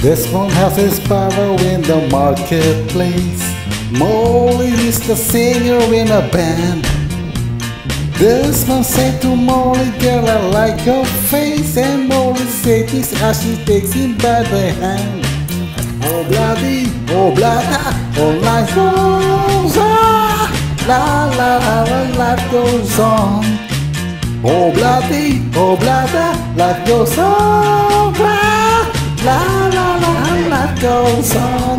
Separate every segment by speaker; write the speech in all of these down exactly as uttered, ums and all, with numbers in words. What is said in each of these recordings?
Speaker 1: This one has his power in the marketplace. Molly is the singer in a band. This one said to Molly, girl, I like your face. And Molly said this as she takes him by the hand. Oh bloody, oh blada, oh life goes on. La la la la, life goes on. Oh bloody, oh blada, life goes on. Blah, la la la, life goes on.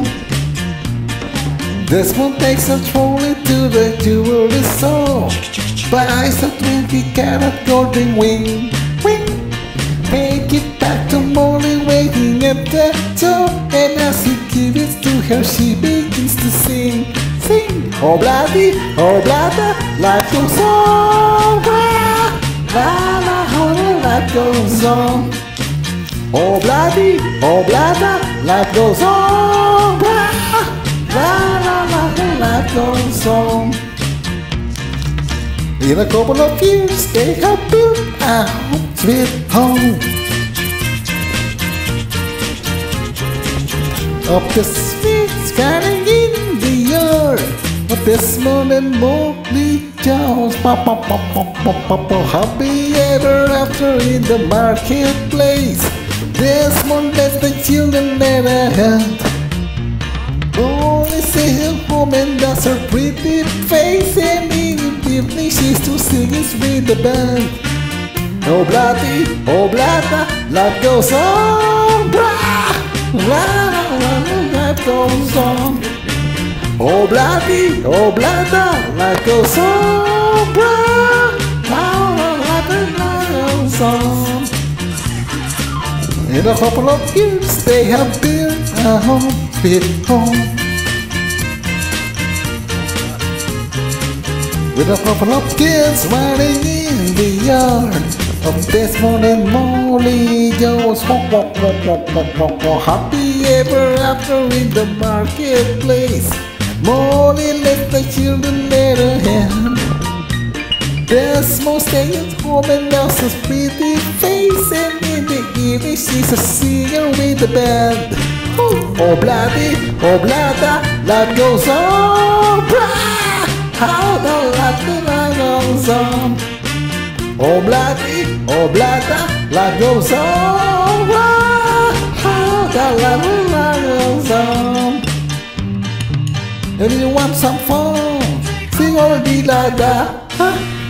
Speaker 1: This one takes a trolley to the jewelry store. Buys a twenty carat golden wing, wing. Take it back to Molly waiting at the door. And as he gives it to her, she begins to sing, sing. Oh bloody, oh blada, life goes on. La la la, life goes on. Oh bloody, oh blada, life goes on. La la la, life goes on. In a couple of years, they have built a home sweet home. Up the streets, scanning in the yard. But this morning, Mowgli Jones, papa, papa, papa, papa, happy ever after in the marketplace. This one lets the children let a hand. Only see her home and that's her pretty face. And in the evening, she's to sing with the band. Oh bloody, oh blada, life goes on. Blah, la la la, life goes on. Oh bloody, oh blada, life goes on. Blah, la la la, life goes on. In a couple of years, they have built a home, sweet home. With a couple of kids riding in the yard of Desmond and Molly Jones, happy ever after in the marketplace. Molly lets the children let her hand. Desmond stays at home and loves his pretty face. And in the evening she's a singer with the band. Oh bloody, oh blada, life goes on. Blah, how the life goes on. Oh bloody, oh blada, life goes on. Blah, how the life goes on. And you want some fun, sing all the la da. Huh?